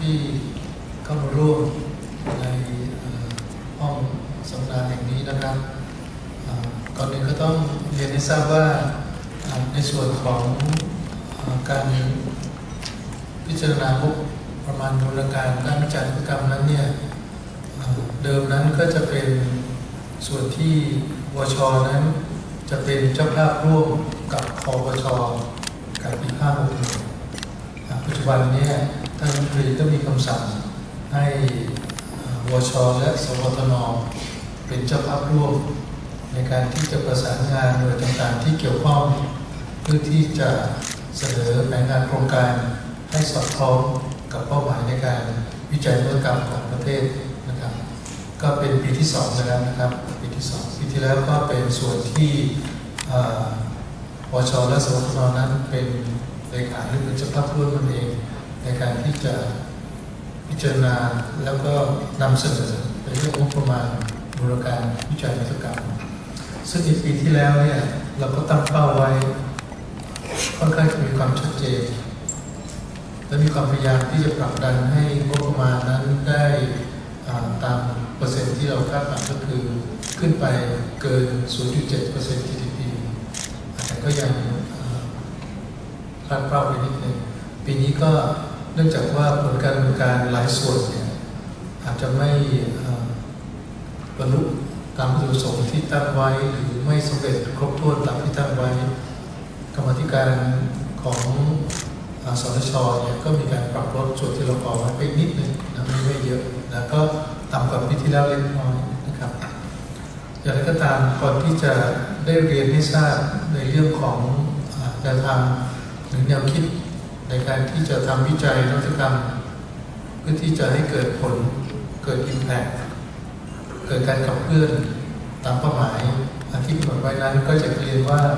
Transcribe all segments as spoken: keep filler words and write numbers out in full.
ที่เข้ามาร่วมในห้องสัมมนาแห่งนี้นะครับก่อนอื่นก็ต้องเรียนให้ทราบว่าในส่วนของการพิจารณางบประมาณมูลการด้านวิจัยนวัตกรรมนั้นเนี่ยเดิมนั้นก็จะเป็นส่วนที่วช.นั้นจะเป็นเจ้าภาพร่วมกับควช.กับปีห้าหกปัจจุบันนี้ท่านรัฐมนตรีก็มีคำสั่งให้วช.และสวทน.เป็นเจ้าภาพร่วมในการที่จะประสานงานหน่วยต่างๆที่เกี่ยวข้องเพื่อที่จะเสนอแผนงานโครงการให้สอดคล้องกับเป้าหมายในการวิจัยนวัตกรรมของประเทศนะครับก็เป็นปีที่สองแล้วนะครับปีที่สองปีที่แล้วก็เป็นส่วนที่วช.และสวทน.นั้นเป็นเลขาหรือเป็นเจ้าภาพร่วมนั่นเองในการที่จะพิจารณาแล้วก็นำเสนอในเรื่องงบประมาณมูลการวิจัยนวัตกรรมซึ่งในปีที่แล้วเนี่ยเราก็ตั้งเป้าไว้ค่อนข้างจะมีความชัดเจนและมีความพยายามที่จะผลักดันให้งบประมาณนั้นได้ตามเปอร์เซ็นต์ที่เราคาดหวังก็คือขึ้นไปเกิน ศูนย์จุดเจ็ดเปอร์เซ็นต์ จี ดี พี แต่ก็ยังคาดเป้าไปนิดนึงปีนี้ก็เนื่องจากว่าผลการดำเนินการหลายส่วนเนี่ยอาจจะไม่บรรลุตามวัตถุประสงค์ที่ตั้งไว้หรือไม่สำเร็จครบถ้วนตามที่ตั้งไว้กรรมธิการของสนช.เนี่ยก็มีการปรับลดส่วนที่เราขอไว้ไปนิดนึงนะไม่เยอะแล้วก็ต่ำกว่าปีที่แล้วเล็กน้อยนะครับอย่างไรก็ตามก่อนที่จะได้เรียนให้ทราบในเรื่องของแนวทางหรือแนวคิดในการที่จะทำวิจัยนวัตกรรมเพื่อที่จะให้เกิดผลเกิดอิมแพคเกิดการขับเคลื่อนตามเป้าหมายที่กำหนดไว้นั้นก็จะเรียนว่า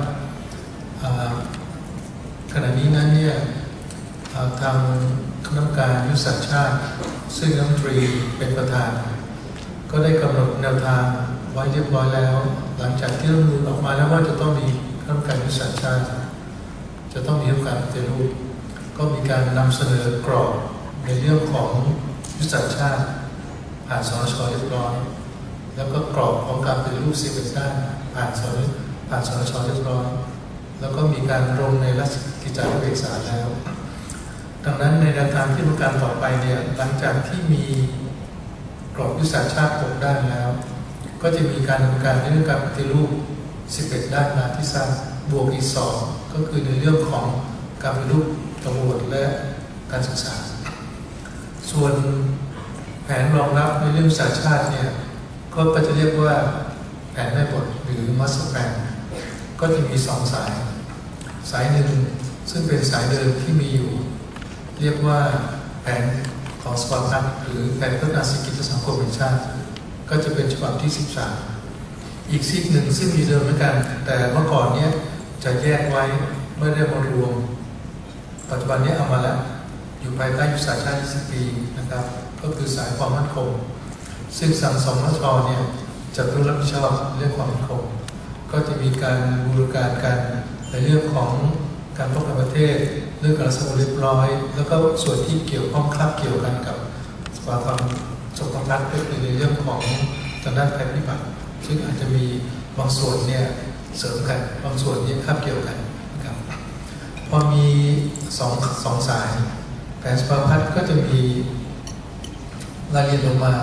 ขณะนี้นั้นเนี่ยทางคณะกรรมการยุทธศาสตร์ชาติซึ่งรัฐมนตรีเป็นประธานก็ได้กำหนดแนวทางไว้เรียบร้อยแล้วหลังจากที่รัฐธรรมนูญออกมาแล้วว่าจะต้องมีคณะกรรมการยุทธศาสตร์ชาติจะต้องมีคณะกรรมการปฏิรูปก็มีการนำเสนอกรอบในเรื่องของยุทธศาสตร์ชาติผ่านสนช.เรียบร้อยแล้วก็กรอบของการปฏิรูปสิบเอ็ดด้านผ่านสนผ่านสนช.เรียบร้อยแล้วก็มีการลงในราชกิจจานุเบกษาแล้วดังนั้นในแนวทางที่ต้องการต่อไปเนี่ยหลังจากที่มีกรอบยุทธศาสตร์ชาติหกด้านแล้วก็จะมีการดำเนินการในเรื่องการปฏิรูปสิบเอ็ดด้านมาที่สร้างบวกอีกสองก็คือในเรื่องของการปฏิรูปตำรวจและการศึกษาส่วนแผนรองรับในเรื่องยุทธศาสตร์ชาติเนี่ยก็จะเรียกว่าแผนแม่บทหรือมัสเตอร์แพลนก็จะมีสองสายสายหนึ่งซึ่งเป็นสายเดิมที่มีอยู่เรียกว่าแผนของสภาพัฒน์หรือแผนพัฒนาเศรษฐกิจสังคมแห่งชาติก็จะเป็นฉบับที่สิบสามอีกซีกหนึ่งซึ่งมีเดิมเหมือนกันแต่เมื่อก่อนเนี้ยจะแยกไว้ไม่ได้มารวมปัจจุบันนี้เอามาแล้วอยู่ภายใต้ยุทธศาสตร์ชาติยี่สิบปีนะครับก็คือสายความมั่นคงซึ่งสังสมช.เนี่ยจะต้องรับผิดชอบเรื่องความมั่นคงก็จะมีการบูรณาการในเรื่องของการป้องกันประเทศเรื่องการสงบเรียบร้อยแล้วก็ส่วนที่เกี่ยวข้องคลับเกี่ยวกันกับสภาวะสงครามก็คือในเรื่องของทางด้านภัยพิบัติซึ่งอาจจะมีบางส่วนเนี่ยเสริมกันบางส่วนนี้คลับเกี่ยวกันนะครับพอมีสองสองสายแผนสภาวะก็จะมีรายละเอียดลงมา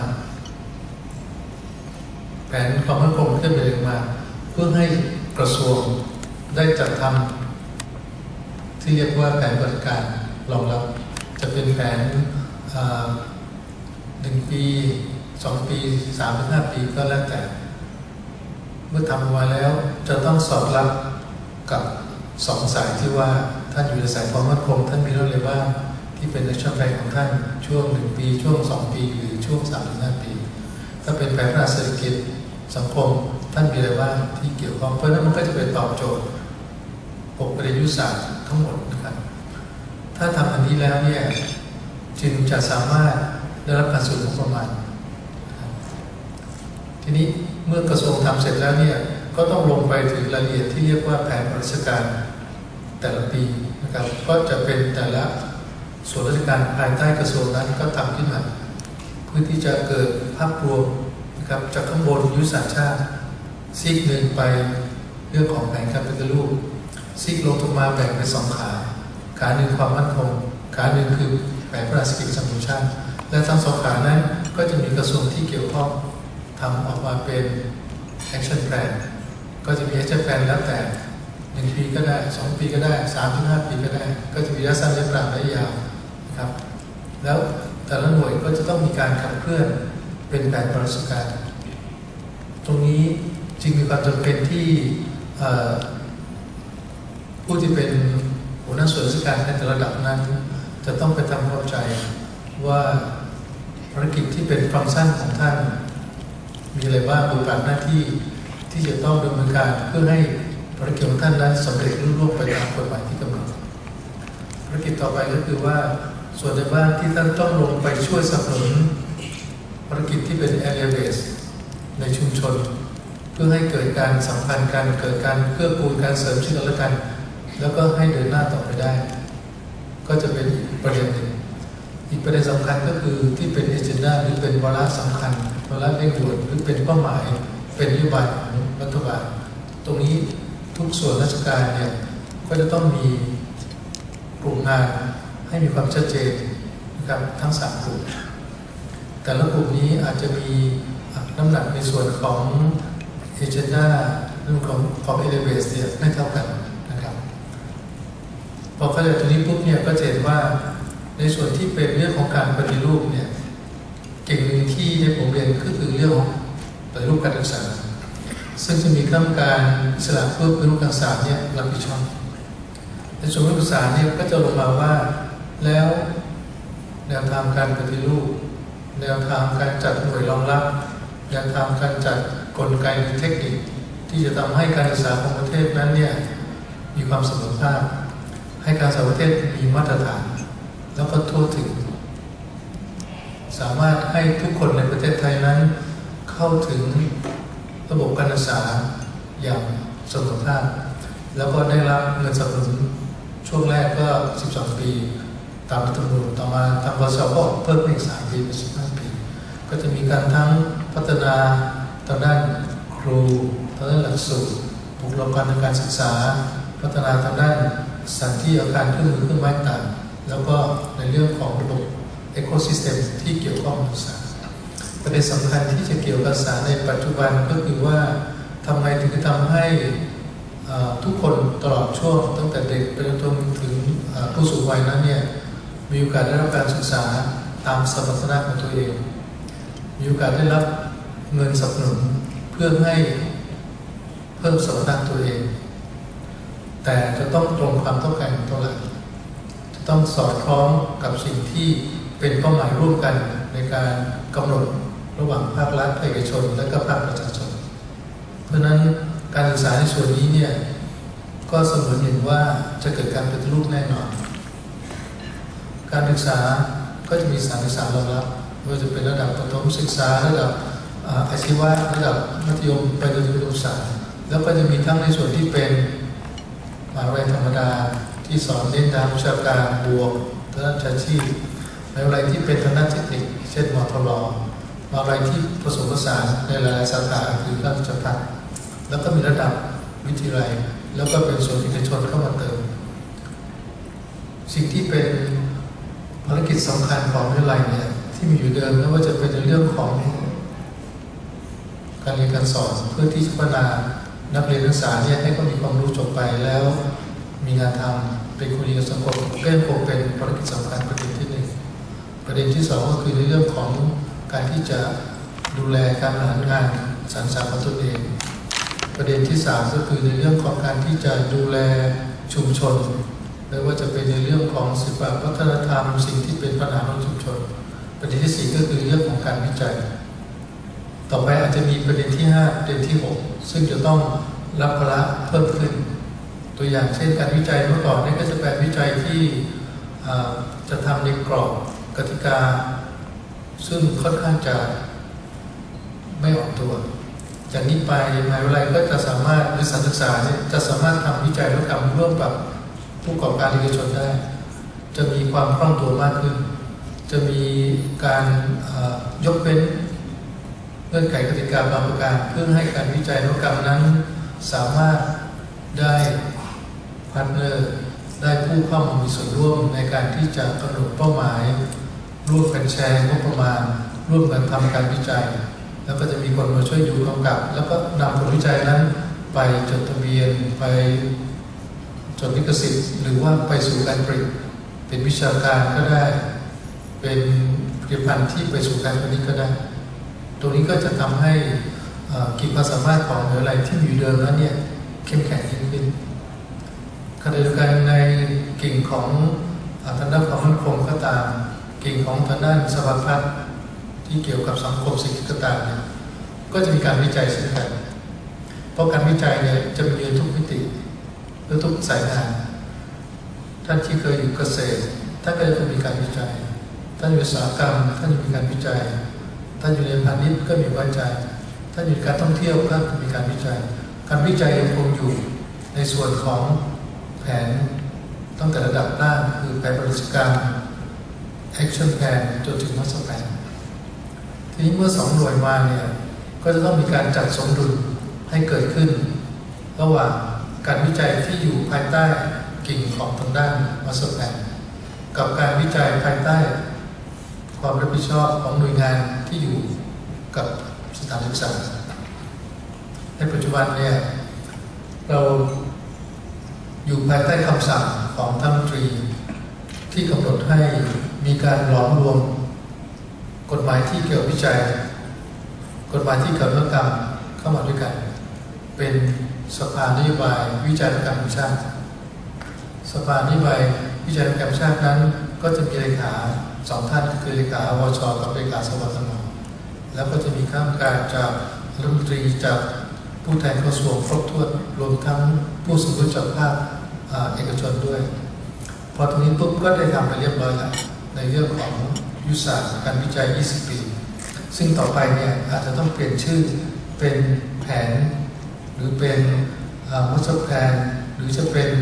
แผนความมั่นคงขึ้นไปลงมาเพื่อให้กระทรวงได้จัดทำที่เรียกว่าแผนปฏิบัติการรองรับจะเป็นแผนหนึ่งปีสองปีสามถึงห้าปีก็แล้วแต่เมื่อทำมาแล้วจะต้องสอดรับกับสองสายที่ว่าท่านอยู่ในสายความมั่นคงท่านมีเรื่องอะไรบ้างที่เป็นในช่วงแรกของท่านช่วงหนึ่งปีช่วงสองปีหรือช่วงสามถึงห้าปีถ้าเป็นแผนพัฒนาเศรษฐกิจสังคมท่านมีอะไรบ้างที่เกี่ยวข้องเพราะนั้นมันก็จะเป็นตอบโจทย์หกประเด็นยุทธศาสตร์ทั้งหมดนะครับถ้าทำอันนี้แล้วเนี่ยจึงจะสามารถได้รับการสนับสนุนประมาณทีนี้เมื่อกระทรวงทำเสร็จแล้วเนี่ยก็ต้องลงไปถึงรายละเอียดที่เรียกว่าแผนราชการแต่ละปีนะครับก็จะเป็นแต่ละส่วนราชการภายใต้กระทรวงนั้นก็ทำขึ้นมาเพื่อที่จะเกิดภาพรวมนะครับจากข้างบนยุทธศาสตร์ชาติซีกหนึ่งไปเรื่องของแผนการปฏิรูปซีกลงลงมาแบ่งเป็นสองขาขาหนึ่งความมั่นคงขาหนึ่งคือแผนพระราชกิจประจำชาติและทั้งสองขานั้นก็จะมีกระทรวงที่เกี่ยวข้องทำออกมาเป็น action plan ก็จะมี action plan แล้วแต่หนึ่งปีก็ได้สองปีก็ได้สามถึงห้าปีก็ได้ก็จะมีระยะสั้นระยะกลางระยะยาวนะครับแล้วแต่ละหน่วยก็จะต้องมีการขับเคลื่อนเป็นแผนปฏิบัติการตรงนี้จึงมีความจำเป็นที่ผู้ที่เป็นหัวหน้าส่วนราชการในแต่ละระดับนั้นจะต้องไปทำความเข้าใจว่าภารกิจที่เป็นฟังก์ชันของท่านมีอะไรบ้างบทบาทหน้าที่ที่จะต้องดำเนินการเพื่อให้ภารกิจของท่านนั้นสำเร็จรุ่งโรจน์ไปตามกฎหมายที่กำหนดภารกิจต่อไปก็คือว่าส่วนในบ้านที่ท่านต้องลงไปช่วยสนับสนุนภารกิจที่เป็น area base ในชุมชนเพื่อให้เกิดการสัมพันธ์กันเกิดการเกื้อกูลการเสริมซึ่งกันและกันแล้วก็ให้เดินหน้าต่อไปได้ก็จะเป็นประเด็นหนึ่งอีกประเด็นสำคัญก็คือที่เป็นเอเจนดาหรือเป็นวาระสำคัญวาระเร่งด่วนหรือเป็นเป้าหมายเป็นนโยบายของรัฐบาลตรงนี้ทุกส่วนราชการเนี่ยก็จะต้องมีกลุ่มงานให้มีความชัดเจนนะครับทั้งสามกลุ่มแต่ละกลุ่มนี้อาจจะมีน้ำหนักในส่วนของเอเจนดาเรื่องของของเอเลเวสเนี่ยไม่เท่ากันนะครับพอเข้าใจตรงนี้ปุ๊บเนี่ยก็จะเห็นว่าในส่วนที่เป็นเรื่องของการปฏิรูปเนี่ยเก่งหนึ่งที่ในผมเรียนก็คือเรื่องของปฏิรูปการศึกษาซึ่งจะมีคณะกรรมการอิสระเพื่อปฏิรูปการศึกษาเนี่ยรับผิดชอบในส่วนการศึกษาเนี่ยก็จะลงมาว่าแล้วแนวทางการปฏิรูปแนวทางการจัดหน่วยรองรับแนวทางการจัดกลไกหรือเทคนิคที่จะทำให้การศึกษาของประเทศนั้นเนี่ยมีความเสมอภาคให้การศึกษาประเทศมีมาตรฐานแล้วก็ทั่วถึงสามารถให้ทุกคนในประเทศไทยนั้นเข้าถึงระบบการศึกษาอย่างเสมอภาคแล้วก็ได้รับเงินสนับสนุนช่วงแรกก็สิบสองปีตามรัฐธรรมนูญต่อมาทางกสชก็เพิ่มเป็นสามปีเป็นสิบห้าปีก็จะมีการทั้งพัฒนาทางด้านครูทางด้านหลักสูตรบุคลากรทางการศึกษาพัฒนาทางด้านสถานที่อาคารเครื่องมือเครื่องไม้ต่างแล้วก็ในเรื่องของระบบเอโคซิสเต็มที่เกี่ยวข้องกับศึกษาประเด็นสำคัญที่จะเกี่ยวกับศึกษาในปัจจุบันก็คือว่าทำไมถึงทำให้ทุกคนตลอดช่วงตั้งแต่เด็กไปจนถึงผู้สูงวัยนั้นเนี่ยมีโอกาสได้รับการศึกษาตามสมรรถนะของตัวเองมีโอกาสได้รับเงินสนับสนุนเพื่อให้เพิ่มสมรรถนะตัวเองแต่จะต้องตรงความต้องการของตัวเราจะต้องสอดคล้องกับสิ่งที่เป็นเป้าหมายร่วมกันในการกำหนดระหว่างภาครัฐภาคเอกชนและก็ภาคประชาชนเพราะนั้นการศึกษาในส่วนนี้เนี่ยก็เสมือนเห็นว่าจะเกิดการปฏิรูปแน่นอนการศึกษาก็จะมีสถานศึกษารองรับไม่ว่าจะเป็นระดับประถมศึกษาระดับอาชีวะระดับมัธยมไปจนถึงอุดมศึกษาแล้วก็จะมีทั้งในส่วนที่เป็นมหาวิทยาลัยธรรมดาที่สอนเน้นทางวิชาการบวกทางด้านวิชาชีพมหาวิทยาลัยที่เป็นทางด้านเทคนิคเช่นมทรมหาวิทยาลัยที่ผสมผสานในหลายๆสาขาคือราชภัฏแล้วก็มีระดับวิทยาลัยแล้วก็เป็นส่วนเอกชนเข้ามาเติมสิ่งที่เป็นภารกิจสำคัญของวิทยาลัยเนี่ยที่มีอยู่เดิมไม่ว่าจะเป็นในเรื่องของการเรียนการสอนเพื่อที่จะพัฒนานักเรียนนักศึกษาเนี่ยให้เขามีความรู้จบไปแล้วมีงานทำเป็นคุณดีกับสังคมก็ยังคงเป็นภารกิจสำคัญประเด็นที่หนึ่งประเด็นที่สองก็คือในเรื่องของการที่จะดูแลการบริหารงานสรรสร้างของตนเองประเด็นที่สามก็คือในเรื่องของการที่จะดูแลชุมชนไม่ว่าจะเป็นในเรื่องของศิลปวัฒนธรรมสิ่งที่เป็นปัญหาของชุมชนประเด็นที่สี่ก็คือเรื่องของการวิจัยต่อไปอาจจะมีประเด็นที่ห้าประเด็นที่หกซึ่งจะต้องรับภาระเพิ่มขึ้นตัวอย่างเช่นการวิจัยเมื่อก่อนนี่ก็จะเป็นวิจัยที่จะทำในกรอบกติกาซึ่งค่อนข้างจะไม่ออกตัวจากนี้ไปมหาวิทยาลัยก็จะสามารถหรือสถานศึกษาเนี่ยจะสามารถทำวิจัยและทำร่วมกับผู้ประกอบการเอกชนได้จะมีความคล่องตัวมากขึ้นจะมีการยกเว้นเงื่อนไขกติกาบางประการเพื่อให้การวิจัยนวัตกรรมนั้นสามารถได้พาร์ทเนอร์ได้ผู้เข้ามามีส่วนร่วมในการที่จะกำหนดเป้าหมายร่วมกันแชร์งบประมาณร่วมกันทำการวิจัยแล้วก็จะมีคนมาช่วยดูกำกับแล้วก็นำผลวิจัยนั้นไปจดทะเบียนไปจดลิขสิทธิ์หรือว่าไปสู่การผลิตเป็นวิชาการก็ได้เป็นผลิตภัณฑ์ที่ไปสู่การผลิตก็ได้ตรงนี้ก็จะทำให้ขีดความสามารถของหรืออะไรที่อยู่เดิมนั้นเนี่ยเข้มแข็งยิ่งขึ้นขณะเดียวกันในกิ่งของทางด้านความมั่นคงก็ตามกิ่งของทางด้านสภาพัฒน์ที่เกี่ยวกับสังคมเศรษฐกิจก็ตามเนี่ยก็จะมีการวิจัยเช่นกันเพราะการวิจัยเนี่ยจะมีทุกมิติและทุกสายงานท่านที่เคยอยู่เกษตรท่านก็จะมีการวิจัยท่านอยู่อุตสาหกรรมท่านมีการวิจัยท่านอยู่ในพาณิชย์ก็มีวิจัยท่านอยู่การท่องเที่ยวก็มีการวิจัยการวิจัยยังคงอยู่ในส่วนของแผนตั้งแต่ระดับล่างคือแผนบริหารการ action plan จนถึง master plan ทีนี้เมื่อสองหน่วยมาเนี่ยก็จะต้องมีการจัดสมดุลให้เกิดขึ้นระหว่างการวิจัยที่อยู่ภายใต้กิ่งของทางด้าน master plan กับการวิจัยภายใต้ความรับผิดชอบของหน่วยงานที่อยู่กับสถานศึกษาในปัจจุบันเนี่ยเราอยู่ภายใต้คำสั่งของท่านรัฐมนตรีที่กำหนดให้มีการหลอมรวมกฎหมายที่เกี่ยวกับวิจัยกฎหมายที่เกี่ยวกับนวัตกรรมเข้ามาด้วยกันเป็นสภานโยบายวิจัยนวัตกรรมแห่งชาติสภานโยบายวิจัยนวัตกรรมแห่งชาตินั้นก็จะมีเลขาสองท่านคือเลขาวชกับเลขาสวทน.แล้วก็จะมีข้าราชการจากรัฐมนตรีจากผู้แทนกระทรวงครบถ้วนรวมทั้งผู้สมรู้จากภาคเอกชนด้วยพอตรงนี้ปุ๊บก็ได้ทำไปเรียบร้อยแล้วในเรื่องของยุทธศาสตร์การวิจัยยี่สิบปีซึ่งต่อไปเนี่ยอาจจะต้องเปลี่ยนชื่อเป็นแผนหรือเป็นมัสเตอร์แพลนหรือจะเป็น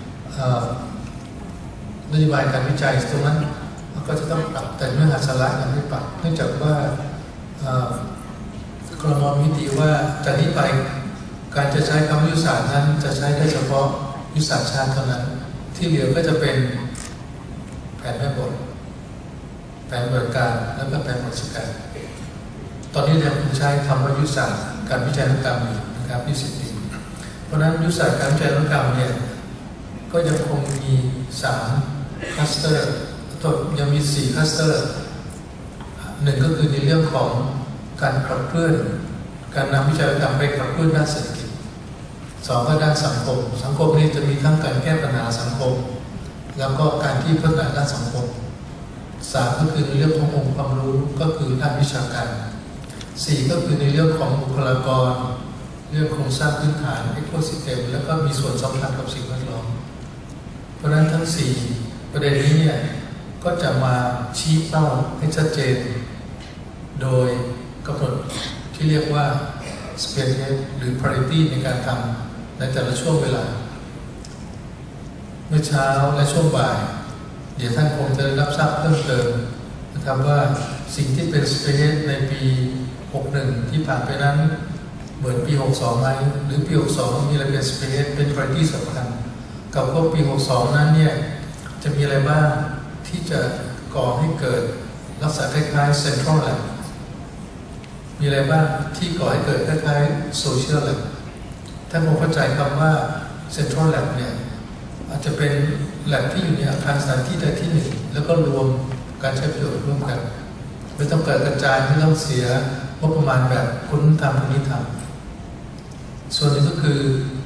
นโยบายการวิจัยตรงนั้นก็จะต้องปรับแต่เนื้อหาสาระยังไม่ปรับเนื่องจากว่ากรมวิธีว่าจากนี้ไปการจะใช้คำยุทธศาสตร์นั้นจะใช้ได้เฉพาะยุทธศาสตร์ชาติเท่านั้นที่เหลือก็จะเป็นแผนแม่บทแผนบริการแล้วก็แผนบริการตอนนี้เราใช้คำว่ายุทธศาสตร์การวิจัยนวัตกรรมอยู่นะครับยี่สิบปีเพราะนั้นยุทธศาสตร์การวิจัยนวัตกรรมเนี่ยก็ยังคงมีสามคลัสเตอร์ยังมีสี่คลัสเตอร์หนึ่งก็คือในเรื่องของการขับเคลื่อนการนำวิจัยนวัตกรรมไปขับเคลื่อนด้านเศรษฐกิจสองก็ด้านสังคมสังคมนี้จะมีทั้งการแก้ปัญหาสังคมแล้วก็การที่พัฒนาด้านสังคมสามก็คือในเรื่องขององค์ความรู้ก็คือด้านวิชาการสี่ก็คือในเรื่องของบุคลากรเรื่องโครงสร้างพื้นฐานเอโคซิสเต็มแล้วก็มีส่วนสำคัญกับสิ่งแวดล้อมเพราะฉะนั้นทั้งสี่ประเด็นนี้เนี่ยก็จะมาชี้เป้าให้ชัดเจนโดยกำหนดที่เรียกว่า space หรือ priority ในการทำในแต่ละช่วงเวลาเมื่อเช้าและช่วงบ่ายเดี๋ยวท่านคงจะได้รับทราบเพิ่มเติมนะครับว่าสิ่งที่เป็น space ในปีหกสิบเอ็ดที่ผ่านไปนั้นเหมือนปีหกสิบสองไหมหรือปีหกสิบสองมีอะไรเป็น space เป็น priority สำคัญกับพวกปีหกสิบสองนั้นเนี่ยจะมีอะไรบ้างที่จะก่อให้เกิดลักษณะคล้ายๆ Central Lab มีอะไรบ้างที่ก่อให้เกิดคล้ายๆ Social Lab ท่านคงเข้าใจคำว่า Central Lab เนี่ยอาจจะเป็น Lab ที่อยู่ในอาคารสถานที่ใดที่หนึ่งแล้วก็รวมการใช้ประโยชน์ร่วมกันไม่ต้องเกิดกระจายไม่ต้องเสียงบประมาณแบบคุณทำคนนี้ทำส่วนนึงก็คือ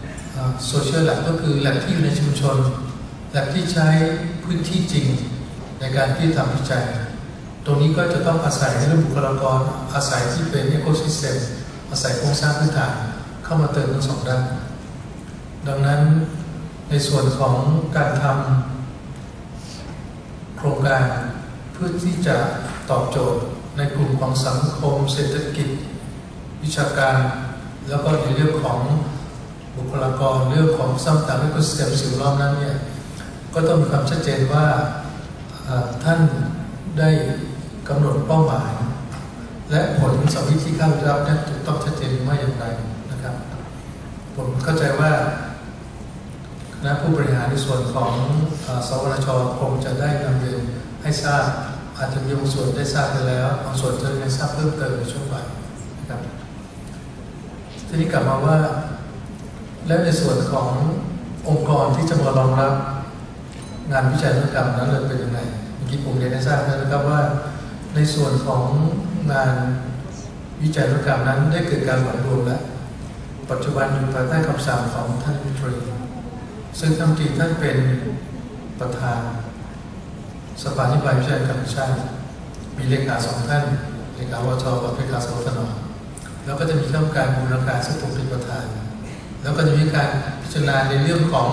Social Lab ก็คือ Lab ที่อยู่ในชุมชน Lab ที่ใช้พื้นที่จริงในการที่ทำวิจัยตรงนี้ก็จะต้องอาศัยในเรื่องบุคลากรอาศัยที่เป็น Ecosystem อาศัยโครงสร้างพื้นฐานเข้ามาเติมทั้งสองด้านดังนั้นในส่วนของการทำโครงการเพื่อที่จะตอบโจทย์ในกลุ่มของสังคมเศรษฐกิจวิชาการแล้วก็ในเรื่องของบุคลากรเรื่องของสร้างตาม Ecosystem สิ่งแวดล้อมนั้นเนี่ยก็ต้องมีความชัดเจนว่าท่านได้กำหนดเป้าหมายและผลสวิตที่เข้ารับนั้นถูกต้องชัดเจนไม่อย่างไรนะครับผมเข้าใจว่าคณะผู้บริหารในส่วนของสวทช.คงจะได้นำเรียนให้ทราบอาจจะมีบางส่วนได้ทราบไปแล้วบางส่วนจะได้ทราบเพิ่มเติมในช่วงบ่ายนะครับทีนี้กลับมาว่าแล้วในส่วนขององค์กรที่จะมารองรับงานวิจัยนวัตกรรมนั้นเลยเป็นยังไงเมื่อกี้ผมเรียนให้ทราบแล้วนะครับว่าในส่วนของงานวิจัยนวัตกรรมนั้นได้เกิดการหลอมรวมแล้วปัจจุบันอยู่ภายใต้คำสั่งของท่านรัฐมนตรีซึ่งท่านตีท่านเป็นประธานสภานิบายวิจัยการชาติมีเลขาสองท่านเลขาวชกับเลขาสวทน.แล้วก็จะมีข้าราชการบูรณาการซึ่งผมเป็นประธานแล้วก็จะมีการพิจารณาในเรื่องของ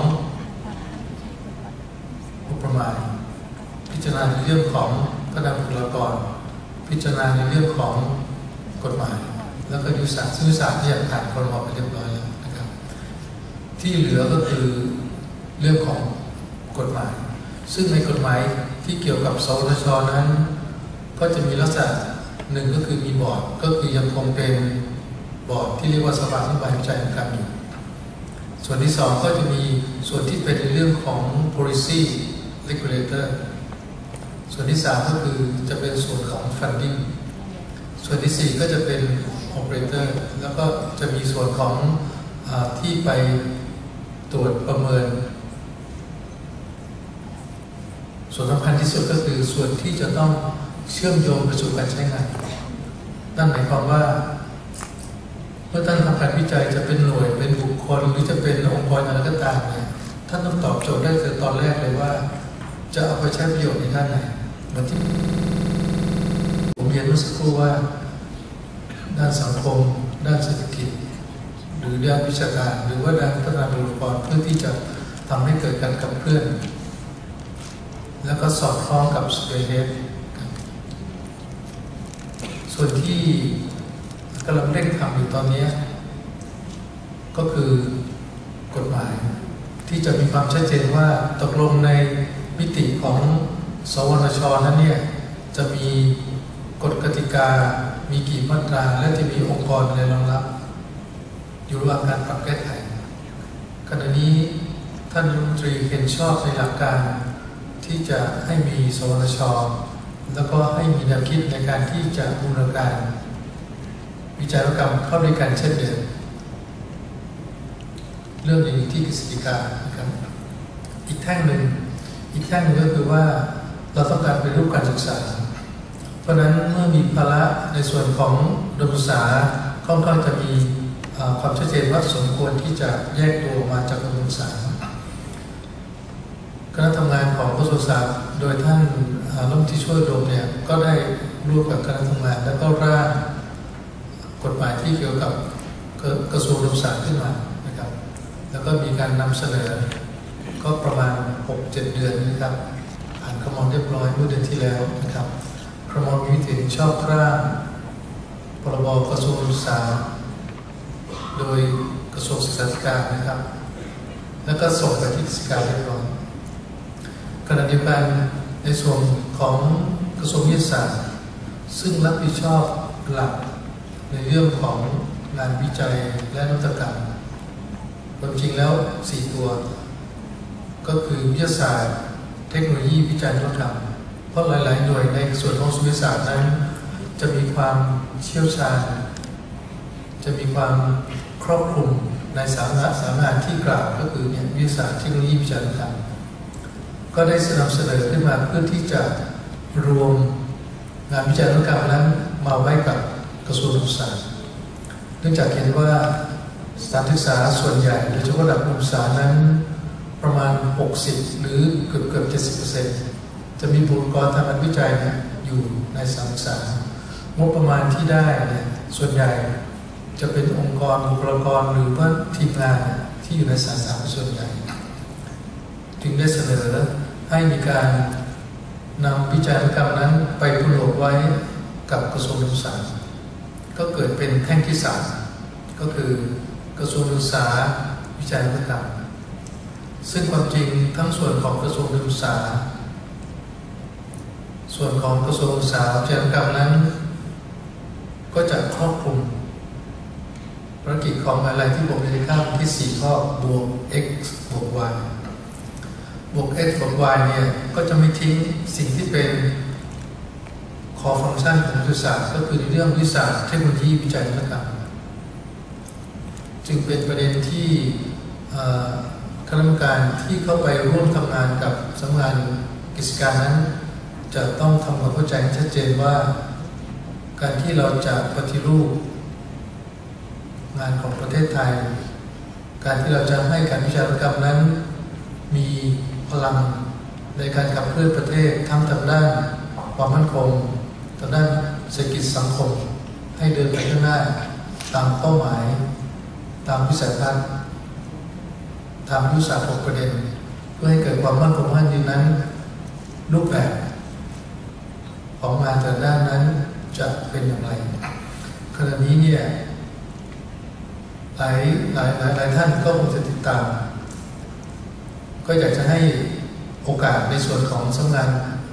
งบประมาณพิจารณาในเรื่องของคณะบุคลากรพิจารณาในเรื่องของกฎหมายแล้วก็ยุทธศาสตร์ซึ่งยุทธศาสตร์ที่ผ่านครม.ไปเรียบร้อยแล้วนะครับที่เหลือก็คือเรื่องของกฎหมายซึ่งในกฎหมายที่เกี่ยวกับสวทช.นั้นก็จะมีลักษณะหนึ่งก็คือมีบอร์ดก็คือยังคงเป็นบอร์ดที่เรียกว่าสภานิบายวิจัยการอยู่ส่วนที่สองก็จะมีส่วนที่เป็นในเรื่องของ policy regulator ส่วนที่สามก็คือจะเป็นส่วนของ funding ส่วนที่สี่ก็จะเป็น operator แล้วก็จะมีส่วนของอที่ไปตรวจประเมินส่วนสำคัญที่สุดก็คือส่วนที่จะต้องเชื่อมโยงไปสู่การใช้งานนั่นหมายความว่าเมื่อท่านทำการวิจัยจะเป็นหน่วยเป็นบุคคลหรือจะเป็นองค์กรอะไรก็ตามเนี่ยท่านต้องตอบโจทย์ได้ตั้งแต่ตอนแรกเลยว่าจะเอาไปใช้ประโยชน์ในด้านไหนเหมือนที่ผมเรียนเมื่อสักครู่ว่าด้านสังคมด้านเศรษฐกิจหรือด้านวิชาการหรือว่าด้านพัฒนาบุคลากรเพื่อที่จะทำให้เกิดการขับเคลื่อนแล้วก็สอดคล้องกับสเปเฮดส่วนที่กำลังเร่งทำอยู่ตอนนี้ก็คือกฎหมายที่จะมีความชัดเจนว่าตกลงในมิติของสวทช.นั้นเนี่ยจะมีกฎกติกามีกี่มาตราและจะมีองค์กรอะไรรองรับอยู่ระหว่างการปรับแก้ไขขณะนี้ท่านรัฐมนตรีเห็นชอบในหลักการที่จะให้มีสวทช.แล้วก็ให้มีแนวคิดในการที่จะบูรณาการวิจัยนวัตกรรมเข้าด้วยกันเช่นเดิมเรื่องนี้ที่กฤษฎีกานะครับอีกแท่งหนึ่งอีกแท่งหนึ่งก็คือว่าเราต้องการเป็นรูปการศึกษาเพราะนั้นเมื่อมีภาระในส่วนของอุดมศึกษาค่อนข้างจะมีความชัดเจนว่าสมควรที่จะแยกตัวมาจากอุดมศึกษาคณะทำงานของกระทรวงศึกษาโดยท่านรัฐมนตรีช่วยอุดมเนี่ยก็ได้ร่วมกับคณะทำงานแล้วก็ร่างกฎหมายที่เกี่ยวกับกระทรวงศึกษาขึ้นมานะครับแล้วก็มีการนำเสนอก็ประมาณ หกเจ็ด เดือนนะครับผ่านครม.เรียบร้อยเมื่อเดือนที่แล้วนะครับครม.มีมติเห็นชอบร่างพรบกระทรวงศึกษาโดยกระทรวงศึกษาธิการนะครับแล้วก็ส่งไปที่กฤษฎีกาเรียบร้อยขณะเดียวกันในส่วนของกระทรวงวิทยาศาสตร์ซึ่งรับผิดชอบหลักในเรื่องของงานวิจัยและนวัตกรรมความจริงแล้วสี่ตัวก็คือวิทยาศาสตร์เทคโนโลยีวิจัยนวัตกรรมเพราะหลายๆหน่วยในส่วนของวิทยาศาสตร์นั้นจะมีความเชี่ยวชาญจะมีความครอบคลุมในสาระสามงานที่กล่าวก็คือเนี่ยวิทยาศาสตร์เทคโนโลยีวิจัยนวัตกรรมก็ได้นำเสนอขึ้นมาเพื่อที่จะรวมงานวิจัยนวัตกรรมนั้นมาไว้กับกระทรวงศึกษาเนื่องจากเห็นว่าสถานศึกษาส่วนใหญ่โดยเฉพาะระดับอุดมศึกษานั้นประมาณหกสิบหรือเกือบเกือบเจ็ดสิบเปอร์เซ็นต์จะมีบุคลากรทางการวิจัยเนี่ยอยู่ในสถานศึกษางบประมาณที่ได้เนี่ยส่วนใหญ่จะเป็นองค์กรบุคลากรหรือว่าทีมงานที่อยู่ในสถานศึกษาส่วนใหญ่จึงได้เสนอให้มีการนำวิจัยกรรมนั้นไปผนวกไว้กับกระทรวงศึกษาก็เกิดเป็นแท่งที่สามก็คือกระทรวงศึกษาวิจัยนวัตกรรมซึ่งความจริงทั้งส่วนของกระทรวงศึกษาส่วนของกระทรวงศึกษาวิทยากรรมนั้นก็จะครอบคลุมภารกิจของอะไรที่ผมได้ข้ามที่สี่ข้อบวก x บวก y บวก x บวก y เนี่ยก็จะไม่ทิ้งสิ่งที่เป็นคอฟังก์ชันของวิทยาศาสตร์ก็คือในเรื่องวิทยาศาสตร์เทคโนโลยีวิจัยนวัตกรรมจึงเป็นประเด็นที่คณะกรรมการที่เข้าไปร่วมทำงานกับสำนักงานกิจการนั้นจะต้องทำความเข้าใจชัดเจนว่าการที่เราจะปฏิรูปงานของประเทศไทยการที่เราจะให้การวิจัยนวัตกรรมนั้นมีพลังในการขับเคลื่อนประเทศทั้งทางด้านความมั่นคงทางด้านเศรษฐกิจสังคมให้เดินไปข้างหน้าตามเป้าหมายตามวิสัยทัศน์ตามยุทธศาสตร์หกประเด็นเพื่อให้เกิดความมั่นคงมั่นยืนนั้นรูปแบบของงานแต่ละด้านนั้นจะเป็นอย่างไรขณะนี้เนี่ยหลายหลายหลายหลายท่านก็คงจะติดตามก็อยากจะให้โอกาสในส่วนของสำนักงาน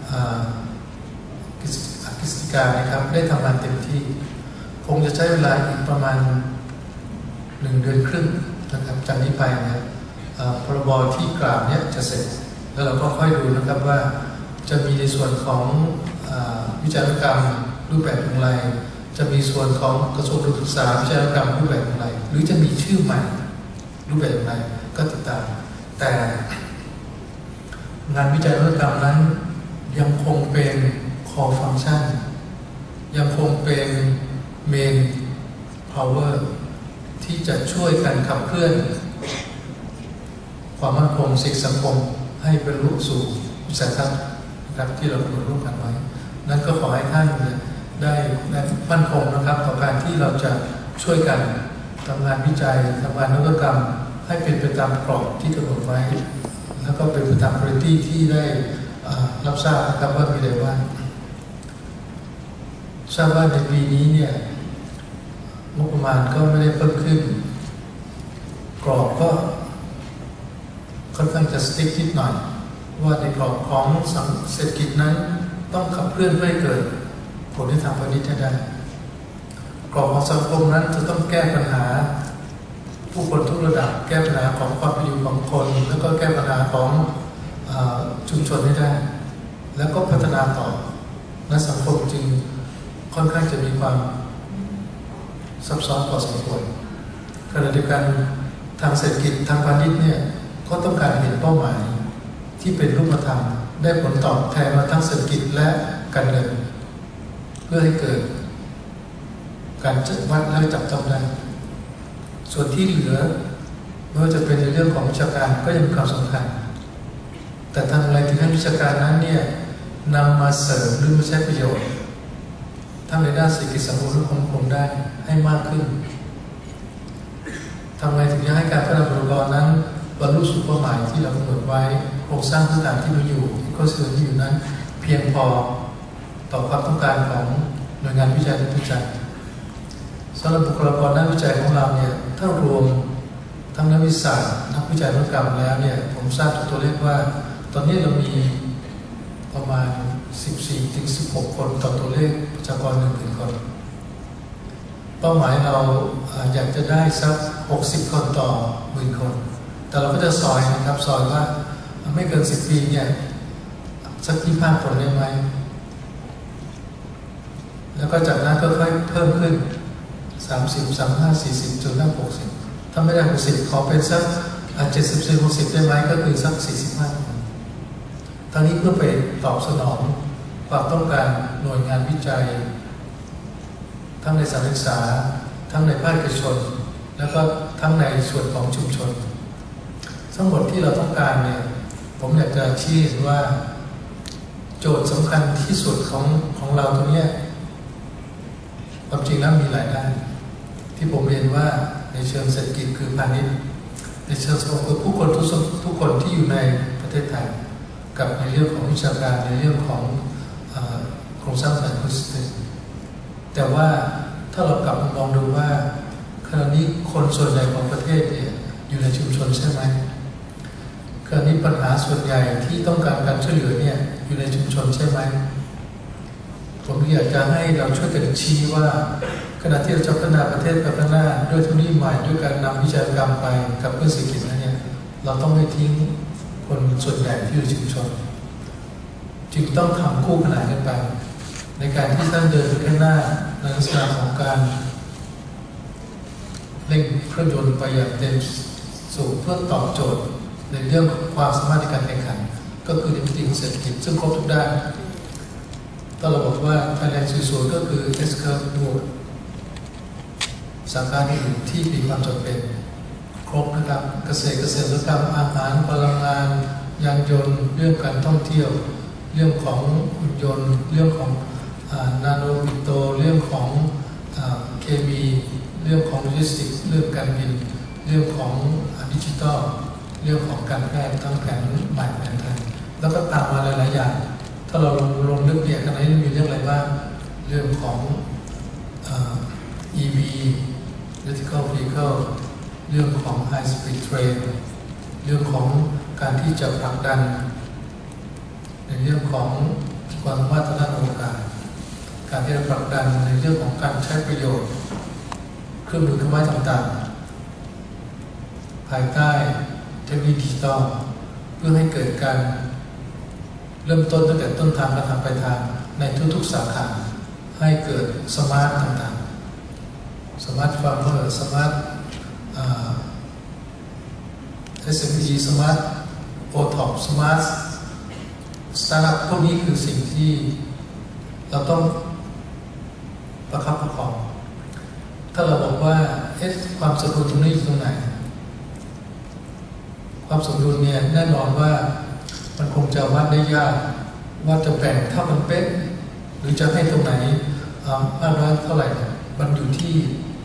กิจการนะครับได้ทำงานเต็มที่คงจะใช้เวลาอีกประมาณหนึ่งเดือนครึ่งนะครับจากนี้ไปนะพรบที่กล่าวนี้จะเสร็จแล้วเราก็ค่อยดูนะครับว่าจะมีในส่วนของวิจัยกรรมรูปแบบอย่างไรจะมีส่วนของกระทรวงศึกษาวิจัยกรรมรูปแบบอย่างไรหรือจะมีชื่อใหม่รูปแบบอย่างไรก็ติดตามแต่งานวิจัยนวัตกรรมนั้นยังคงเป็น core function ยังคงเป็น main power ที่จะช่วยกันขับเคลื่อนความมั่นคงสิ่งสังคมให้บรรลุสู่วิสัยทัศน์นะครับที่เรากำหนดร่วมกันไว้นั้นก็ขอให้ท่านได้มั่นคงนะครับต่อการที่เราจะช่วยกันทำงานวิจัยทำงานนวัตกรรมให้เป็นไปตามกรอบที่กำหนดไว้แล้วก็เป็นไปตามคุณภาพที่ได้รับทราบนะครับว่ามีอะไรบ้างทราบว่าในปีนี้เนี่ยงบประมาณก็ไม่ได้เพิ่มขึ้นกรอบก็ค่อนข้างจะสติ๊กนิดหน่อยว่าในกรอบของเศรษฐกิจนั้นต้องขับเคลื่อนเพื่อให้เกิดผลที่ทางพาณิชย์ได้กรอบของสังคมนั้นจะต้องแก้ปัญหาผู้คนทุกระดับแก้ปัญหาของความเป็นอยู่ของคนแล้วก็แก้ปัญหาของชุมชนให้ได้แล้วก็พัฒนาต่อและสังคมจึงค่อนข้างจะมีความซับซ้อนพอสมควรขณะเดียวกันทางเศรษฐกิจทางพาณิชย์เนี่ยก็ต้องการเห็นเป้าหมายที่เป็นรูปธรรมได้ผลตอบแทนมาทั้งเศรษฐกิจและการเงินเพื่อให้เกิดการจัดวัดและจับต้องได้ส่วนที่เหลือไม่ว่าจะเป็นในเรื่องของวิชาการก็ยังมีความสำคัญแต่ทำอะไรที่ให้วิชาการนั้นเนี่ยนำมาเสริมหรือมาใช้ประโยชน์ทั้งในด้านเศรษฐกิจสังคมและความมั่นคงได้ให้มากขึ้นทำไงถึงจะให้การพัฒนาบุคลากรนั้นบรรลุสู่เป้าหมายที่เรากำหนดไว้โครงสร้างพื้นฐานที่มีอยู่ก็ส่วนที่อยู่นั้นเพียงพอต่อความต้องการของหน่วยงานวิจัยและวิจัยสำหรับบุคลากรด้านวิจัยของเราเนี่ยถ้ารวมทั้งนักวิชานักวิจัยนวัตกรรมแล้วเนี่ยผมทราบจากตัวเลขว่าตอนนี้เรามีประมาณ สิบสี่ถึงสิบหก คนต่อตัวเลขประชากรหนึ่งหมื่นคนเป้าหมายเราอยากจะได้สักหกสิบคนต่อหมื่นคนแต่เราก็จะซอยนะครับซอยว่าไม่เกินสิบปีเนี่ยสักยี่สิบห้าคนได้ไหมแล้วก็จากนั้นก็ค่อยเพิ่มขึ้นสามสิบ สามสิบห้า สี่สิบจนถึงหกสิบถ้าไม่ได้หกสิบขอเป็นสักเจ็ดสิบ หกสิบได้ไหมก็คือสักสี่สิบห้าคนทั้งนี้เพื่อไปตอบสนองความต้องการหน่วยงานวิจัยทั้งในสถานศึกษาทั้งในภาคเอกชนแล้วก็ทั้งในส่วนของชุมชนทั้งหมดที่เราต้องการเนี่ยผมอยากจะชี้เห็นว่าโจทย์สำคัญที่สุดของของเราตรงนี้ความจริงแล้วมีหลายด้านที่ผมเรียนว่าในเชิงเศรษฐกิจคือพาณิชย์ในเชิงสังคมคือผู้คนทุกทุกคนที่อยู่ในประเทศไทยกับในเรื่องของวิชาการในเรื่องของโครงสร้างสายพื้นฐานแต่ว่าถ้าเรากลับมามองดูว่าขณะนี้คนส่วนใหญ่ของประเทศเนี่ยอยู่ในชุมชนใช่ไหมขณะนี้ปัญหาส่วนใหญ่ที่ต้องการการช่วยเหลือเนี่ยอยู่ในชุมชนใช่ไหมผมอยากจะให้เราช่วยกันชี้ว่าขณะที่เราจะพัฒนาประเทศไปข้างหน้าด้วยเทคโนโลยีใหม่ด้วยการนำวิชาการไปกับเพื่อเศรษฐกิจนั้นเนี่ยเราต้องไม่ทิ้งคนส่วนใหญ่ที่อยู่ชุมชนจึงต้องทำคู่ขนานกันไปในการที่ท่านเดินไปข้างหน้าในลักษณะของการเร่งเครื่องยนต์ไปอย่างเต็มสูงเพื่อตอบโจทย์ในเรื่องความสามารถในการแข่งขันก็คือในมิติของเศรษฐกิจซึ่งครบทุกด้านถ้าเราบอกว่าไทยแลนด์สวยๆก็คือ S curve บวกสาขาอื่นที่มีความจำเป็นครบนะครับเกษตรเกษตรกรรมอาหารพลังงานยานยนต์เรื่องการท่องเที่ยวเรื่องของหุ่นยนต์เรื่องของนาโนปิโตเรื่องของเคมีเรื่องของโลจิสติกส์เรื่องการบินเรื่องของดิจิทัลเรื่องของการแพทย์ทั้งแผนใหม่แผนไทยแล้วก็ตามมาหลายๆอย่างถ้าเราลงลงลึกเนี่ยขณะนี้มีเรื่องอะไรบ้างเรื่องของ อี วี electrical vehicle เรื่องของ high speed train เรื่องของการที่จะผลักดันในเรื่องของความสามารถทางด้านอวกาศการที่จะผลักดันในเรื่องของการใช้ประโยชน์เครื่องมือเครื่องไม้ต่างๆภายใต้เทคโนโลยีดิจิทัลเพื่อให้เกิดการเริ่มต้นตั้งแต่ต้นทางและทางปลายทางในทุกๆสาขาให้เกิดสมาร์ทต่างๆสมาร์ทฟาร์มเมอร์สมาร์ท เอส เอ็ม อี สมาร์ทโอท็อปสมาร์ทสตาร์ทอัพพวกนี้คือสิ่งที่เราต้องประคับประคองถ้าเราบอกว่าเอ๊ะความสมดุลตรงนี้อยู่ตรงไหนความสมดุลเนี่ยแน่นอนว่ามันคงจะวัดได้ยากว่าจะแบ่งเท่ากันเป๊ะหรือจะให้ตรงไหนมากน้อยเท่าไหร่มันอยู่ที่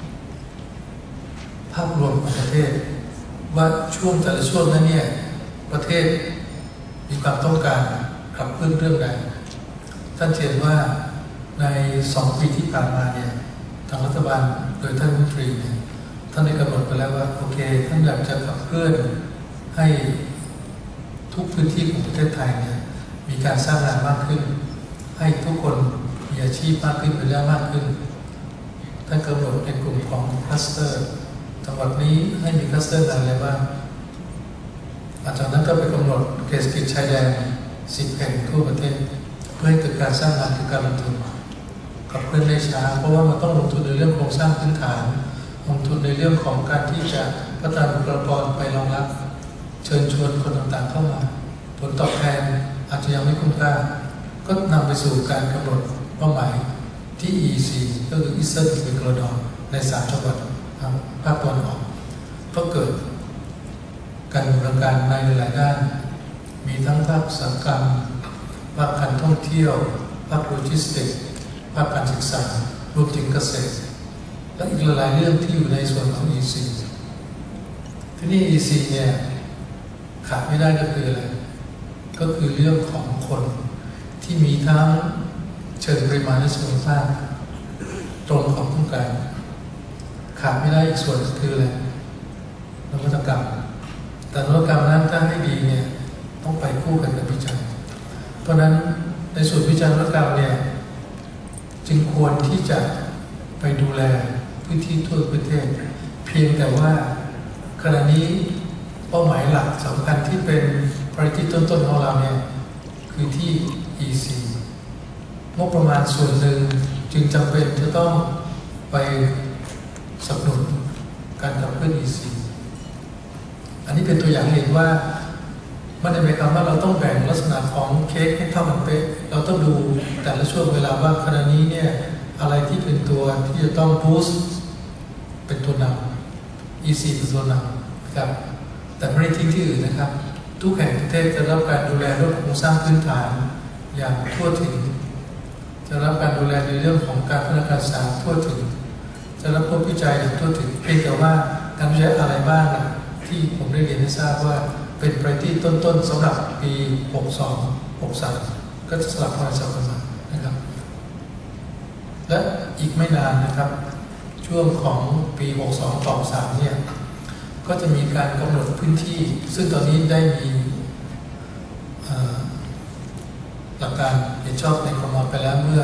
ภาพรวมของประเทศว่าช่วงแต่ละช่วงนั้นเนี่ยประเทศมีความต้องการขับเคลื่อนเรื่องใดท่านเห็นว่าในสองปีที่ผ่านมาเนี่ยทางรัฐบาลโดยท่านรัฐมนตรีเนี่ยท่านได้กำหนดไปแล้วว่าโอเคท่านอยากจะขับเคลื่อนให้ทุกพื้นที่ของประเทศไทยเนี่ยมีการสร้างงานมากขึ้นให้ทุกคนมีอาชีพมากขึ้นเป็นได้มากขึ้นท่านกำหนดในกลุ่มของคลัสเตอร์จังหวัดนี้ให้มีคลัสเตอร์อะไรบ้างอาจากนั้นก็ไปกำหนดเขตเศรษฐกิจชายแดนสิบแห่งทั่วประเทศเพื่อให้เกิดการสร้างงานคือการลงทุนขับเคลื่อนได้ช้าเพราะว่ามันต้องลงทุนในเรื่องโครงสร้างพื้นฐานลงทุนในเรื่องของการที่จะพัฒนาบุคลากรไปรองรับเชิญชวนคนต่างๆเข้ามาผลตอบแทนอาจจะยังไม่คุ้มค่าก็นำไปสู่การกำหนดเป้าหมายที่ อี ซี ก็คือ Eastern Pacific Corridor ในสามจังหวัดภาคตะวันออกก็เกิดการดำเนินการในหลายด้านมีทั้งภาคอุตสาหกรรมภาคการท่องเที่ยวภาคโลจิสติกส์ภาคการศึกษารวมถึงเกษตรและอีกหลายเรื่องที่อยู่ในส่วนของ อี ซี ที่นี่ อี ซี เนี่ยขาดไม่ได้ก็คืออะไรก็คือเรื่องของคนที่มีทั้งเชิงปริมาณและคุณภาพตรงของต้องการขาดไม่ได้อีกส่วนคืออะไรนวัตกรรมแต่นวัตกรรมนั้นถ้าให้ดีเนี่ยต้องไปคู่กันกับวิจัยเพราะนั้นในส่วนวิจัยนวัตกรรมเนี่ยจึงควรที่จะไปดูแลพื้นที่ทั่วประเทศเพียงแต่ว่าขณะนี้เป้าหมายหลักสำคัญที่เป็น priority ต้นๆของเราเนี่ยคือที่ อี ซี งบประมาณส่วนหนึ่งจึงจำเป็นจะต้องไปสนับสนุนการขับเคลื่อน อี ซี อันนี้เป็นตัวอย่างเห็นว่าไม่ได้หมายความว่าเราต้องแบ่งลักษณะของเค้กให้เท่ากันเป๊ะเราต้องดูแต่ละช่วงเวลาว่าขณะนี้เนี่ยอะไรที่เป็นตัวที่จะต้อง boost เป็นตัวนำ อี ซี เป็นตัวนำครับแต่ไม่ได้ทิ้งที่อื่นนะครับทุกแห่งประเทศจะรับการดูแลเรื่องโครงสร้างพื้นฐานอย่างทั่วถึงจะรับการดูแลในเรื่องของการพัฒนาการศึกษาทั่วถึงจะรับผลวิจัยอย่างทั่วถึงเพียงแต่ว่าการวิจัยอะไรบ้างนะที่ผมได้เรียนให้ทราบว่าเป็นปริที่ต้นๆสำหรับปีหกสอง หกสามก็จะสลับมาสลับกันมานะครับและอีกไม่นานนะครับช่วงของปีหกสองต่อสามเนี่ยก็จะมีการกำหนดพื้นที่ซึ่งตอนนี้ได้มีหลักการเห็นชอบในครม.ไปแล้วเมื่อ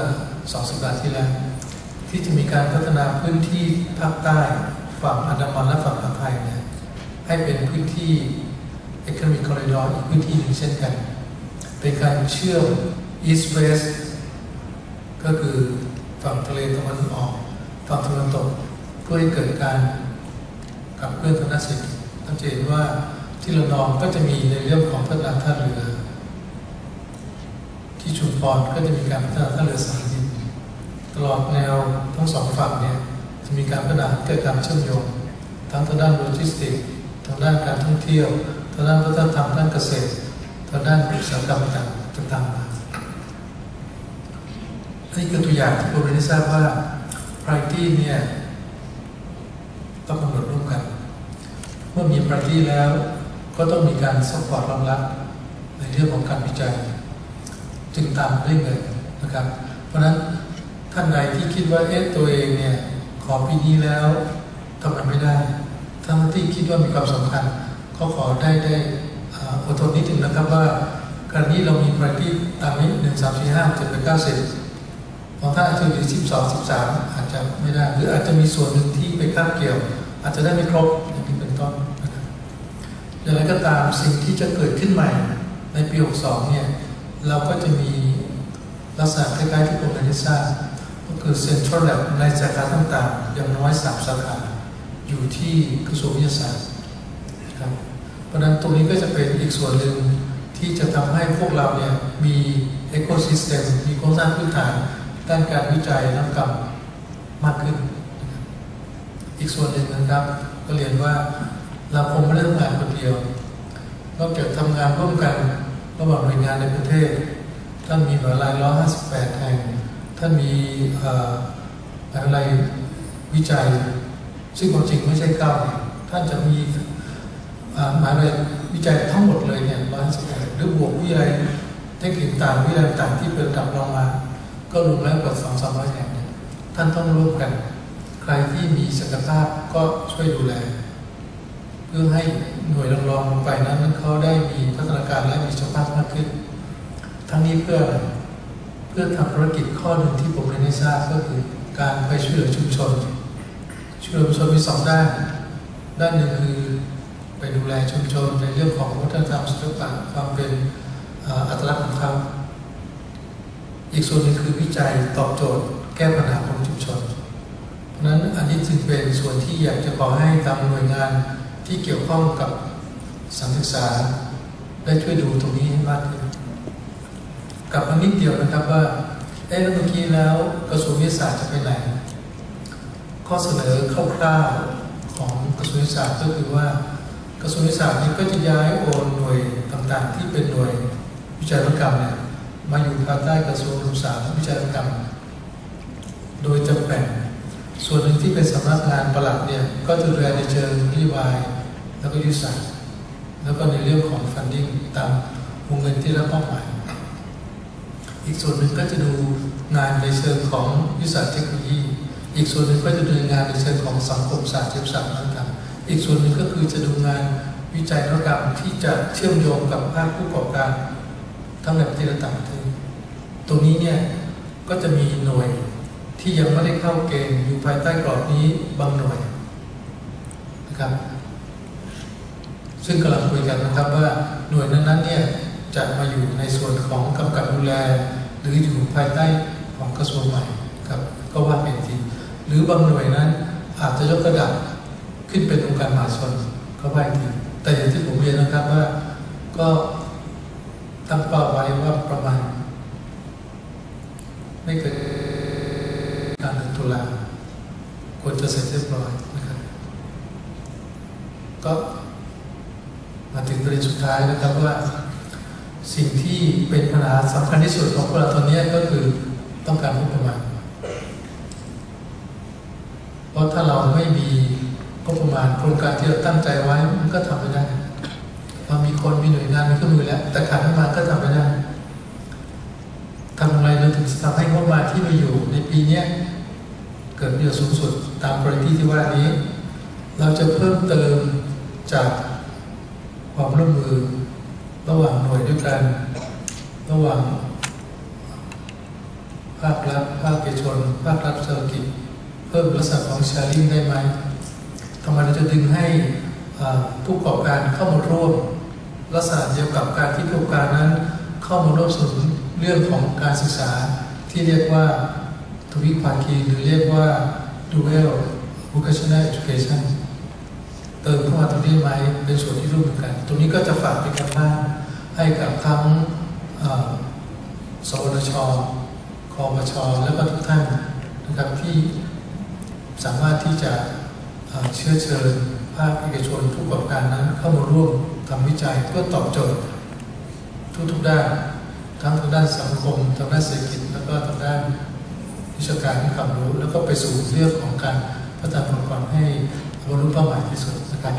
สองสัปดาห์ที่แล้วที่จะมีการพัฒนาพื้นที่ภาคใต้ฝั่งอันดามันและฝั่งอ่าวไทยเนี่ยให้เป็นพื้นที่ Economic Corridor อีกพื้นที่หนึ่งเช่นกันเป็นการเชื่อม East West ก็คือฝั่งทะเลตะวันออกฝั่งตะวันตกเพื่อให้เกิดการขับเคลื่อนทางด้านเศรษฐกิจต้องเห็นว่าที่ระนองก็จะมีในเรื่องของพัฒนาท่าเรือที่ชุมพรก็จะมีการพัฒนาท่าเรือสายดินตลอดแนวทั้งสองฝั่งเนี่ยจะมีการพัฒนาเกิดการเชื่อมโยงทั้งทางด้านโลจิสติกส์ทางด้านการท่องเที่ยวทางด้านวัฒนธรรมด้านเกษตรทางด้านอุตสาหกรรมต่างๆมานี่คือตัวอย่างที่ผมได้ทราบว่า priority เนี่ยต้องกำหนดร่วมกันเมื่อมี priority แล้วก็ต้องมีการ support รองรับในเรื่องของการวิจัยจึงตามด้วยเงินนะครับเพราะฉะนั้นท่านใดที่คิดว่าเอ๊ะตัวเองเนี่ยขอปีนี้แล้วทำไมไม่ได้ทั้งที่คิดว่ามีความสำคัญก็ขอได้ได้อดทนนิดนึงนะครับว่าการนี้เรามี priority ตามนี้หนึ่งสามสี่ห้าเจ็ดแปดเก้าสิบบางท่านอาจจะอยู่สิบสอง สิบสามอาจจะไม่ได้หรืออาจจะมีส่วนหนึ่งที่ไปคาบเกี่ยวอาจจะได้ไม่ครบอย่างนี้เป็นต้นนะครับอย่างไรก็ตามสิ่งที่จะเกิดขึ้นใหม่ในปีหกสองเนี่ยเราก็จะมีลักษณะคล้ายๆที่ผมได้ทราบก็คือ Central Lab ในสาขาต่างๆอย่างน้อยสามสาขาอยู่ที่กระทรวงวิทยาศาสตร์ครับเพราะฉะนั้นตรงนี้ก็จะเป็นอีกส่วนหนึ่งที่จะทำให้พวกเราเนี่ยมี Ecosystem มีโครงสร้างพื้นฐานด้านการวิจัยนวัตกรรมมากขึ้นอีกส่วนหนึ่งนะครับก็เรียนว่าเราคงไม่ได้ทำงานคนเดียวนอกจากทำงานร่วมกันระหว่างหน่วยงานในประเทศท่านมีมหาวิทยาลัยหนึ่งร้อยห้าสิบแปดแห่งท่านมีมหาวิทยาลัยวิจัยซึ่งความจริงไม่ใช่เก้าแห่งท่านจะมีมหาวิทยาลัยวิจัยทั้งหมดเลยเนี่ยหนึ่งร้อยห้าสิบแปดหรือบวกวิทยาลัยเทคนิคต่างวิทยาลัยต่างที่เป็นระดับรองมาก็รวมแล้วกว่าสองสามร้อยแห่งท่านต้องร่วมกันใครที่มีศักยภาพก็ช่วยดูแลเพื่อให้หน่วยรองรองลงไปนั้นเขาได้มีพัฒนาการและมีศักยภาพมากขึ้นทั้งนี้เพื่อเพื่อทำธุรกิจข้อหนึ่งที่ผมเรียนให้ทราบก็คือการไปช่วยเหลือชุมชนช่วยเหลือชุมชนมีสองด้านด้านหนึ่งคือไปดูแลชุมชนในเรื่องของวัฒนธรรมศิลปะความเป็นอัตลักษณ์ของเขาอีกส่วนหนึ่งคือวิจัยตอบโจทย์แก้ปัญหาของชุมชนเพราะนั้นอันนี้จึงเป็นส่วนที่อยากจะขอให้ทางหน่วยงานที่เกี่ยวข้องกับสังศึกษาได้ช่วยดูตรงนี้ให้มากขึ้นกลับมานิดเดียวนะครับว่าเอ๊ะเมื่อกี้แล้วกระทรวงวิทยาศาสตร์จะไปไหนข้อเสนอคร่าวๆของกระทรวงวิทยาศาสตร์ก็คือว่ากระทรวงวิทยาศาสตร์นี้ก็จะย้ายโอนหน่วยต่างๆที่เป็นหน่วยวิจัยนวัตกรรมเนี่ยมาอยู่ภายใต้กระทรวงศึกษาและวิจัยนวัตกรรมโดยจะแบ่งส่วนหนึ่งที่เป็นสำนักงานปลัดเนี่ยก็จะดูแลในเชิงนโยบายแล้วก็ยุทธศาสตร์แล้วก็ในเรื่องของ funding ตามวงเงินที่รับมอบหมายอีกส่วนหนึ่งก็จะดูงานในเชิงของวิทยาศาสตร์เทคโนโลยีอีกส่วนหนึ่งก็จะดูงานในเชิงของสังคมศาสตร์เศรษฐศาสตร์ต่างๆอีกส่วนหนึ่งก็คือจะดูงานวิจัยนวัตกรรมที่จะเชื่อมโยงกับภาคผู้ประกอบการทั้งในประเทศและต่างประเทศตรงนี้เนี่ยก็จะมีหน่วยที่ยังไม่ได้เข้าเกณฑ์อยู่ภายใต้กรอบนี้บางหน่วยนะครับซึ่งกำลังคุยกันนะครับว่าหน่วยนั้นๆเนี่ยจะมาอยู่ในส่วนของกำกับดูแลหรืออยู่ภายใต้ของกระทรวงใหม่ครับก็ว่าเป็นทีหรือบางหน่วยนั้นอาจจะยกระดับขึ้นเป็นองค์การมหาชนก็ว่าทีแต่อย่างที่ผมเรียนนะครับว่าก็ตั้งเป้าไว้ว่าประมาณไม่เกินการเดือนตุลาควรจะเสร็จเรียบร้อยนะครับก็มาถึงประเด็นสุดท้ายนะครับว่าสิ่งที่เป็นปัญหาสำคัญที่สุดของพวกเราตอนนี้ก็คือต้องการงบประมาณเพราะถ้าเราไม่มีงบประมาณโครงการที่เราตั้งใจไว้มันก็ทำไม่ได้เรามีคนมีหน่วยงานมีเครื่องมือแล้วแต่ขาดงบประมาณก็ทำไม่ได้ทำอะไรเราถึงจะทำให้งบประมาณที่มีอยู่ในปีนี้เกิดประโยชน์สูงสุดตามกรณีที่ว่านี้เราจะเพิ่มเติมจากความร่วมมือระหว่างหน่วยด้วยกันระหว่างภาครัฐภาคเอกชนภาครัฐเศรษฐกิจเพิ่มลักษณะของ sharing ได้ไหมทำไมเราจะดึงให้ผู้ประกอบการเข้ามาร่วมลักษณะเดียวกับการที่ผู้ประกอบการนั้นเข้ามาร่วมสนุนเรื่องของการศึกษาที่เรียกว่าทวิภาคีหรือเรียกว่า dual vocational education เติมเข้ามาตรงนี้ไหมเป็นส่วนที่ร่วมกันตรงนี้ก็จะฝากเป็นการบ้านให้กับทั้งสวนช.คปช.และก็ทุกท่านนะครับที่สามารถที่จะเชื้อเชิญภาคเอกชนผู้ประกอบการนั้นเข้ามาร่วมทำวิจัยเพื่อตอบโจทย์ทุกๆด้านทั้งทางด้านสังคมทางด้านเศรษฐกิจแล้วก็ทางด้านวิชาการความรู้แล้วก็ไปสู่เรื่องของการพัฒนาองค์กรให้บรรลุเป้าหมายที่สุดนะครับ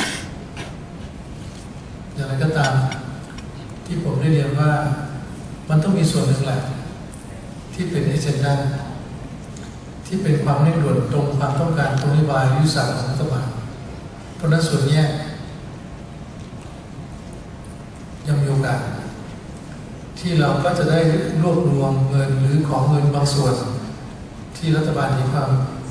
อย่างไรก็ตามที่ผมได้เรียนว่ามันต้องมีส่วนหนึ่งแหละที่เป็นเอเจนดาที่เป็นความเร่งด่วนตรงความต้องการตรงนโยบายยุทธศาสตร์ของรัฐบาลเพราะนั้นส่วนนี้ยังมีโอกาสที่เราก็จะได้รวบรวมเงินหรือของเงินบางส่วนที่รัฐบาลมีความ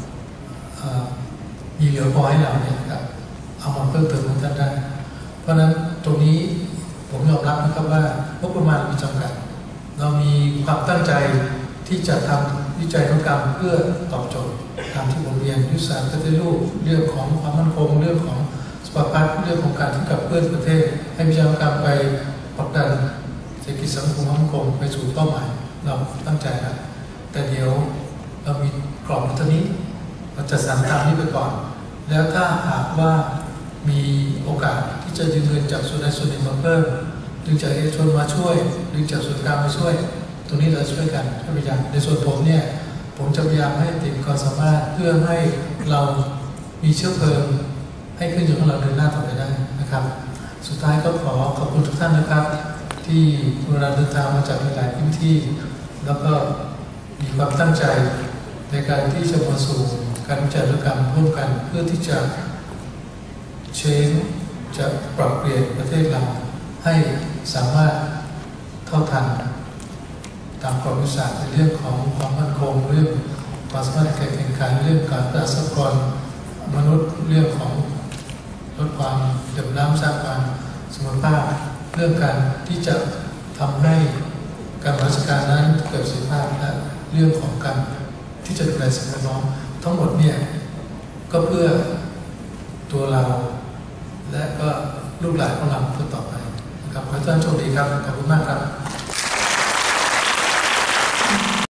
มีเหลือพอให้เราเนี่ยครับเอามาเพิ่มเติมให้ท่านได้เพราะนั้นตรงนี้ผมยอมรับนะครับว่างบประมาณมีจำกัดเรามีความตั้งใจที่จะทำวิจัยนวัตกรรมเพื่อตอบโจทย์ตามที่ผมเรียนยุทธศาสตร์ปฏิรูปเรื่องของความมั่นคงเรื่องของสุขภาพเรื่องของการที่กับเพื่อนประเทศให้วิจัยนวัตกรรมไปผลักดันเศรษฐกิจสังคมมั่นคงไปสู่เป้าหมายเราตั้งใจนะแต่เดี๋ยวเรามีกรอบเท่านี้เราจะสานตามนี้ไปก่อนแล้วถ้าหากว่ามีโอกาสที่จะดึงเงินจากส่วนใดส่วนหนึ่งมาเพิ่มดึงจากเอกชนมาช่วยดึงจากส่วนกลางมาช่วยตรงนี้เราช่วยกันพยายามในส่วนผมเนี่ยผมจะพยายามให้เต็มความสามารถเพื่อให้เรามีเชื้อเพลิงให้ขึ้นอยู่ของเราเดินหน้าต่อไปได้นะครับสุดท้ายก็ขอขอบคุณทุกท่านนะครับที่เวลาเดินทางมาจากหลายพื้นที่แล้วก็มีความตั้งใจในการที่จะมาสู่การวิจัยนวัตกรรมร่วมกันเพื่อที่จะเชนจะปรับเปลี่ยนประเทศเราให้สามารถเท่าทันตามความวิสัยในเรื่องของความมั่นคงเรื่องความสามารถในการแข่งขันเรื่องการประสบการณ์มนุษย์เรื่องของลดความเดือดร้อนสร้างความสมรรถภาพเรื่องการที่จะทำให้การราชการนั้นเกิดประสิทธิภาพและเรื่องของการที่จะดูแลสิ่งแวดล้อมทั้งหมดเนี่ยก็เพื่อตัวเราและก็ลูกหลานของเราเพื่อต่อไปนะครับขอให้ท่านโชคดีครับขอบคุณมากครับ